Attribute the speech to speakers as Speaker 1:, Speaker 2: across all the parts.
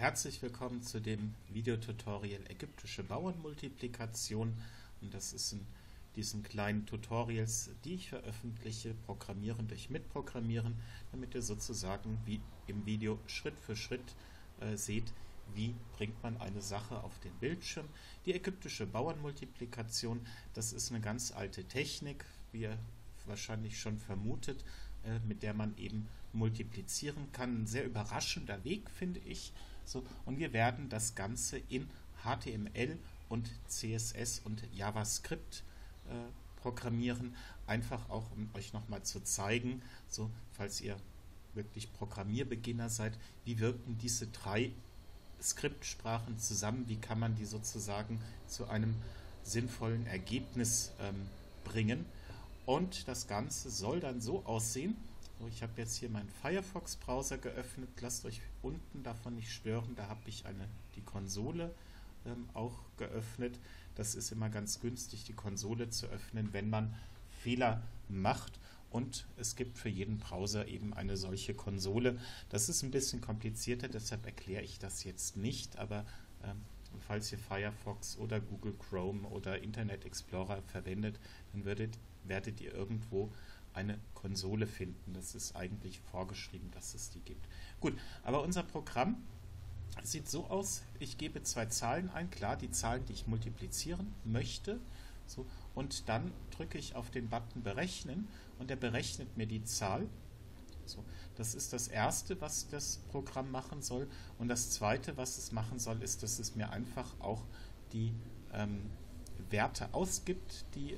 Speaker 1: Herzlich willkommen zu dem Videotutorial Ägyptische Bauernmultiplikation, und das ist in diesen kleinen Tutorials, die ich veröffentliche, Programmieren durch Mitprogrammieren, damit ihr sozusagen wie im Video Schritt für Schritt seht, wie bringt man eine Sache auf den Bildschirm. Die ägyptische Bauernmultiplikation, das ist eine ganz alte Technik, wie ihr wahrscheinlich schon vermutet, mit der man eben multiplizieren kann. Ein sehr überraschender Weg, finde ich. So, und wir werden das Ganze in HTML und CSS und JavaScript programmieren, einfach auch um euch nochmal zu zeigen, so falls ihr wirklich Programmierbeginner seid, wie wirken diese drei Skriptsprachen zusammen, wie kann man die sozusagen zu einem sinnvollen Ergebnis bringen. Und das Ganze soll dann so aussehen. So, ich habe jetzt hier meinen Firefox-Browser geöffnet. Lasst euch unten davon nicht stören. Da habe ich die Konsole auch geöffnet. Das ist immer ganz günstig, die Konsole zu öffnen, wenn man Fehler macht. Und es gibt für jeden Browser eben eine solche Konsole. Das ist ein bisschen komplizierter, deshalb erkläre ich das jetzt nicht. Aber falls ihr Firefox oder Google Chrome oder Internet Explorer verwendet, dann werdet ihr irgendwo eine Konsole finden. Das ist eigentlich vorgeschrieben, dass es die gibt. Gut, aber unser Programm sieht so aus, ich gebe zwei Zahlen ein, klar, die Zahlen, die ich multiplizieren möchte, so, und dann drücke ich auf den Button Berechnen und er berechnet mir die Zahl. So, das ist das Erste, was das Programm machen soll, und das Zweite, was es machen soll, ist, dass es mir einfach auch die Werte ausgibt, die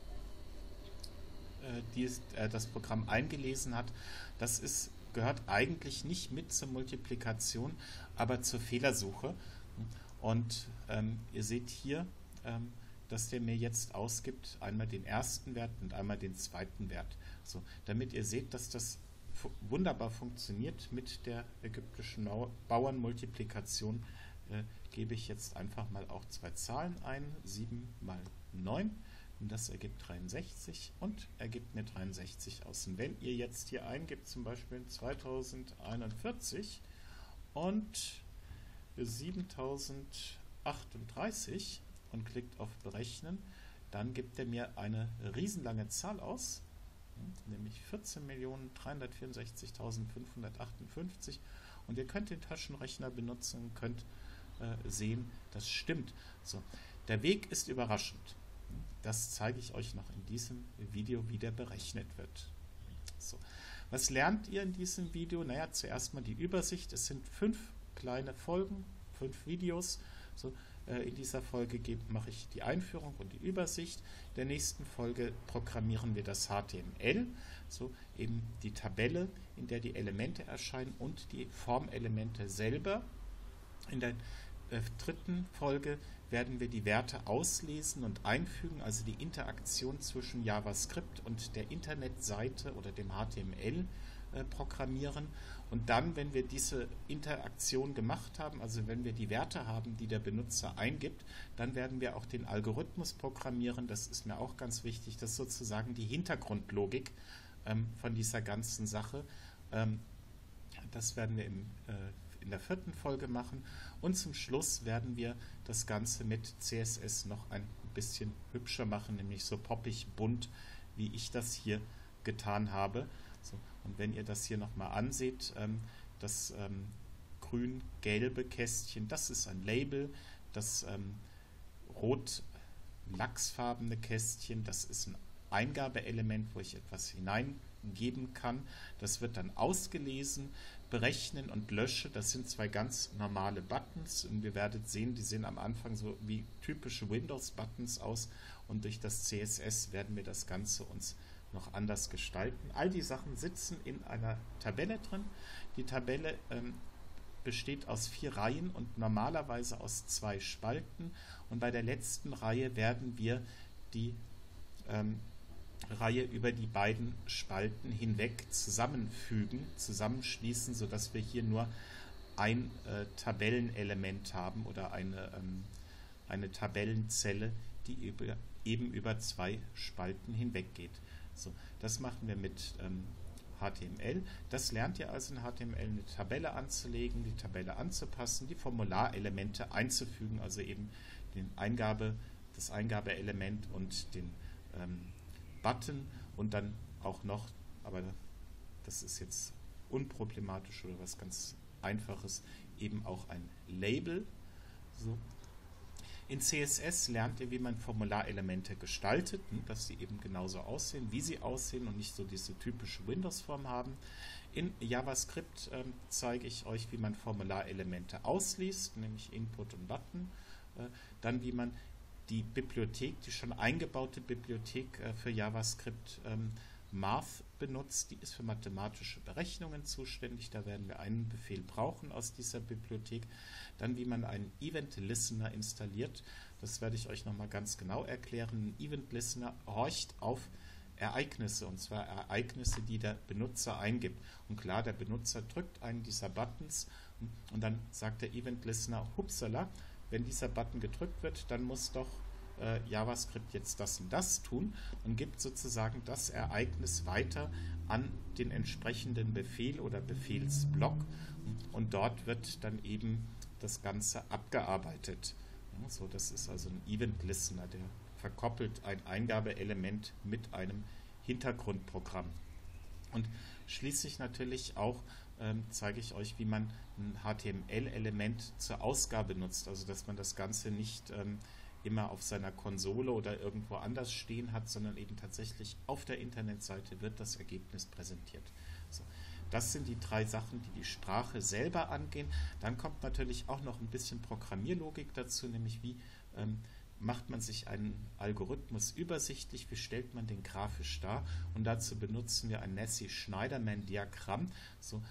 Speaker 1: das Programm eingelesen hat. Das gehört eigentlich nicht mit zur Multiplikation, aber zur Fehlersuche. Und ihr seht hier, dass der mir jetzt ausgibt, einmal den ersten Wert und einmal den zweiten Wert. So, damit ihr seht, dass das wunderbar funktioniert mit der ägyptischen Bauernmultiplikation, gebe ich jetzt einfach mal auch zwei Zahlen ein. 7 mal 9. Und das ergibt 63 und ergibt mir 63 aus. Und wenn ihr jetzt hier eingibt, zum Beispiel 2041 und 7038 und klickt auf Berechnen, dann gibt er mir eine riesenlange Zahl aus, nämlich 14.364.558. Und ihr könnt den Taschenrechner benutzen und könnt sehen, das stimmt. So, der Weg ist überraschend. Das zeige ich euch noch in diesem Video, wie der berechnet wird. So. Was lernt ihr in diesem Video? Naja, zuerst mal die Übersicht. Es sind 5 kleine Folgen, 5 Videos. So, in dieser Folge mache ich die Einführung und die Übersicht. In der nächsten Folge programmieren wir das HTML, so eben die Tabelle, in der die Elemente erscheinen, und die Formelemente selber. In der dritten Folge werden wir die Werte auslesen und einfügen, also die Interaktion zwischen JavaScript und der Internetseite oder dem HTML programmieren. Und dann, wenn wir diese Interaktion gemacht haben, also wenn wir die Werte haben, die der Benutzer eingibt, dann werden wir auch den Algorithmus programmieren. Das ist mir auch ganz wichtig. Das ist sozusagen die Hintergrundlogik von dieser ganzen Sache. Das werden wir in der vierten Folge machen. Und zum Schluss werden wir das Ganze mit CSS noch ein bisschen hübscher machen, nämlich so poppig bunt, wie ich das hier getan habe. So, und wenn ihr das hier nochmal anseht, das grün-gelbe Kästchen, das ist ein Label. Das rot-lachsfarbene Kästchen, das ist ein Eingabeelement, wo ich etwas hineingeben kann. Das wird dann ausgelesen. Berechnen und Lösche, das sind zwei ganz normale Buttons, und ihr werdet sehen, die sehen am Anfang so wie typische Windows-Buttons aus, und durch das CSS werden wir das Ganze uns noch anders gestalten. All die Sachen sitzen in einer Tabelle drin. Die Tabelle besteht aus 4 Reihen und normalerweise aus 2 Spalten, und bei der letzten Reihe werden wir die Reihe über die beiden Spalten hinweg zusammenschließen, sodass wir hier nur ein Tabellenelement haben oder eine Tabellenzelle, die eben über 2 Spalten hinweg geht. So, das machen wir mit HTML. Das lernt ihr also in HTML, eine Tabelle anzulegen, die Tabelle anzupassen, die Formularelemente einzufügen, also eben das Eingabeelement und den Button und dann auch noch, aber das ist jetzt unproblematisch oder was ganz Einfaches, eben auch ein Label. So. In CSS lernt ihr, wie man Formularelemente gestaltet, dass sie eben genauso aussehen, wie sie aussehen und nicht so diese typische Windows-Form haben. In JavaScript zeige ich euch, wie man Formularelemente ausliest, nämlich Input und Button. Dann wie man die Bibliothek, die schon eingebaute Bibliothek für JavaScript Math benutzt, die ist für mathematische Berechnungen zuständig, da werden wir einen Befehl brauchen aus dieser Bibliothek. Dann wie man einen Event Listener installiert, das werde ich euch nochmal ganz genau erklären. Ein Event Listener horcht auf Ereignisse, und zwar Ereignisse, die der Benutzer eingibt. Und klar, der Benutzer drückt einen dieser Buttons und dann sagt der Event Listener, hupsala, wenn dieser Button gedrückt wird, dann muss doch JavaScript jetzt das und das tun und gibt sozusagen das Ereignis weiter an den entsprechenden Befehl oder Befehlsblock und dort wird dann eben das Ganze abgearbeitet. Ja, so, das ist also ein Event Listener, der verkoppelt ein Eingabeelement mit einem Hintergrundprogramm. Und schließlich natürlich auch zeige ich euch, wie man ein HTML-Element zur Ausgabe nutzt, also dass man das Ganze nicht immer auf seiner Konsole oder irgendwo anders stehen hat, sondern eben tatsächlich auf der Internetseite wird das Ergebnis präsentiert. So, das sind die drei Sachen, die die Sprache selber angehen. Dann kommt natürlich auch noch ein bisschen Programmierlogik dazu, nämlich wie macht man sich einen Algorithmus übersichtlich, wie stellt man den grafisch dar, und dazu benutzen wir ein Nasse-Schneiderman-Diagramm. So,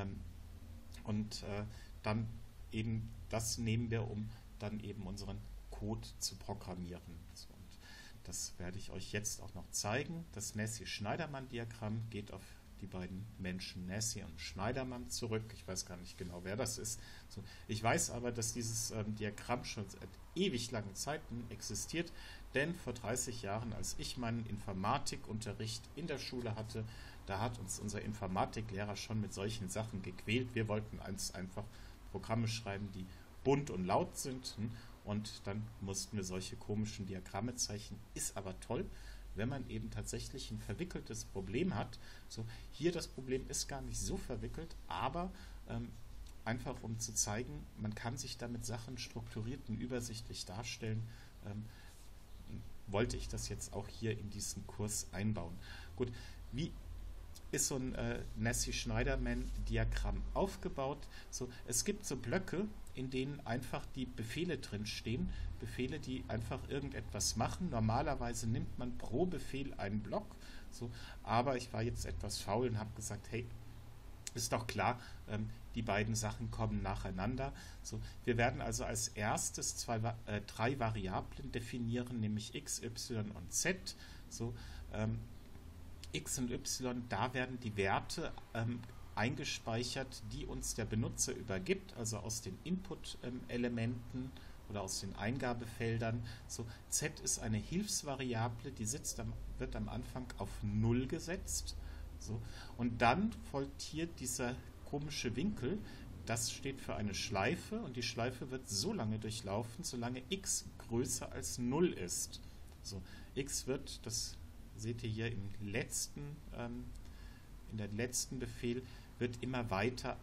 Speaker 1: dann eben das nehmen wir, um dann eben unseren Code zu programmieren. So, und das werde ich euch jetzt auch noch zeigen. Das Nasse-Schneiderman-Diagramm geht auf die beiden Menschen Nasse und Schneiderman zurück. Ich weiß gar nicht genau, wer das ist. So, ich weiß aber, dass dieses Diagramm schon seit ewig langen Zeiten existiert, denn vor 30 Jahren, als ich meinen Informatikunterricht in der Schule hatte, da hat uns unser Informatiklehrer schon mit solchen Sachen gequält. Wir wollten einfach Programme schreiben, die bunt und laut sind, und dann mussten wir solche komischen Diagramme zeichnen. Ist aber toll, wenn man eben tatsächlich ein verwickeltes Problem hat. So, hier das Problem ist gar nicht so verwickelt, aber einfach um zu zeigen, man kann sich damit Sachen strukturiert und übersichtlich darstellen, wollte ich das jetzt auch hier in diesen Kurs einbauen. Gut, wie ist so ein Nasse-Schneiderman-Diagramm aufgebaut? So, es gibt so Blöcke, in denen einfach die Befehle drin stehen, Befehle, die einfach irgendetwas machen. Normalerweise nimmt man pro Befehl einen Block, so, aber ich war jetzt etwas faul und habe gesagt, hey, ist doch klar, die beiden Sachen kommen nacheinander. So, wir werden also als erstes drei Variablen definieren, nämlich x, y und z. So, x und y, da werden die Werte eingespeichert, die uns der Benutzer übergibt, also aus den Input-Elementen oder aus den Eingabefeldern. So, z ist eine Hilfsvariable, die wird am Anfang auf 0 gesetzt. So, und dann folgt hier dieser komische Winkel, das steht für eine Schleife, und die Schleife wird so lange durchlaufen, solange x größer als 0 ist. So, x wird, das seht ihr hier in der letzten Befehl, wird immer weiter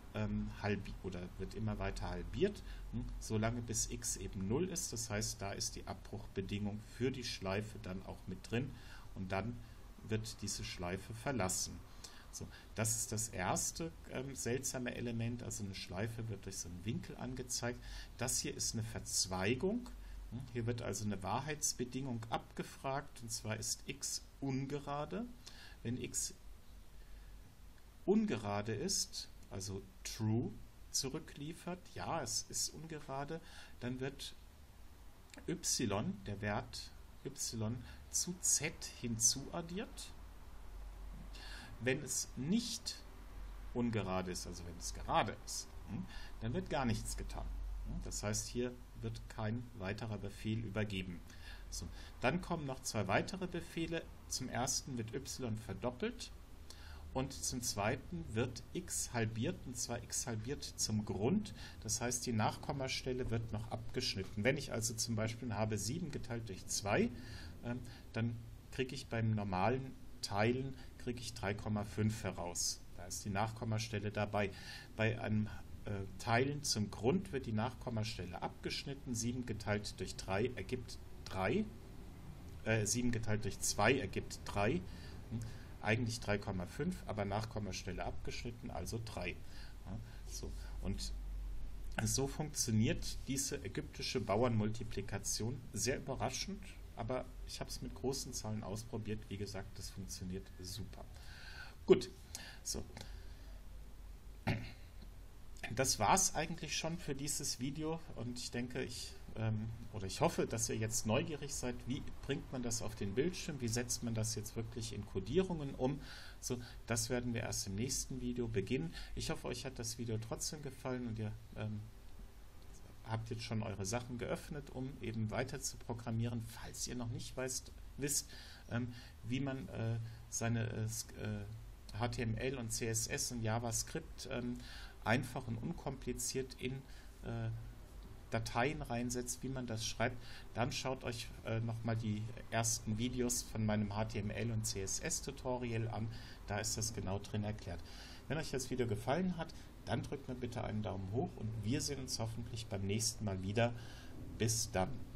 Speaker 1: halbiert, solange bis x eben 0 ist. Das heißt, da ist die Abbruchbedingung für die Schleife dann auch mit drin, und dann wird diese Schleife verlassen. So, das ist das erste seltsame Element, also eine Schleife wird durch so einen Winkel angezeigt. Das hier ist eine Verzweigung. Hier wird also eine Wahrheitsbedingung abgefragt, und zwar ist x ungerade. Wenn x ungerade ist, also true zurückliefert, ja, es ist ungerade, dann wird y, der Wert y, zu z hinzuaddiert. Wenn es nicht ungerade ist, also wenn es gerade ist, dann wird gar nichts getan. Das heißt, hier wird kein weiterer Befehl übergeben. So, dann kommen noch zwei weitere Befehle. Zum ersten wird y verdoppelt, Und zum Zweiten wird x halbiert, und zwar x halbiert zum Grund. Das heißt, die Nachkommastelle wird noch abgeschnitten. Wenn ich also zum Beispiel habe 7 geteilt durch 2, dann kriege ich beim normalen Teilen kriege ich 3,5 heraus. Da ist die Nachkommastelle dabei. Bei einem Teilen zum Grund wird die Nachkommastelle abgeschnitten. 7 geteilt durch 3 ergibt 3. 7 geteilt durch 2 ergibt 3. Eigentlich 3,5, aber Nachkommastelle abgeschnitten, also 3. Ja, so. Und so funktioniert diese ägyptische Bauernmultiplikation. Sehr überraschend, aber ich habe es mit großen Zahlen ausprobiert. Wie gesagt, das funktioniert super. Gut, so. Das war es eigentlich schon für dieses Video und ich denke, ich hoffe, dass ihr jetzt neugierig seid, wie bringt man das auf den Bildschirm, wie setzt man das jetzt wirklich in Codierungen um. So, das werden wir erst im nächsten Video beginnen. Ich hoffe, euch hat das Video trotzdem gefallen und ihr habt jetzt schon eure Sachen geöffnet, um eben weiter zu programmieren, falls ihr noch nicht wisst, wie man seine HTML und CSS und JavaScript einfach und unkompliziert in Dateien reinsetzt, wie man das schreibt, dann schaut euch nochmal die ersten Videos von meinem HTML und CSS-Tutorial an, da ist das genau drin erklärt. Wenn euch das Video gefallen hat, dann drückt mir bitte einen Daumen hoch und wir sehen uns hoffentlich beim nächsten Mal wieder. Bis dann.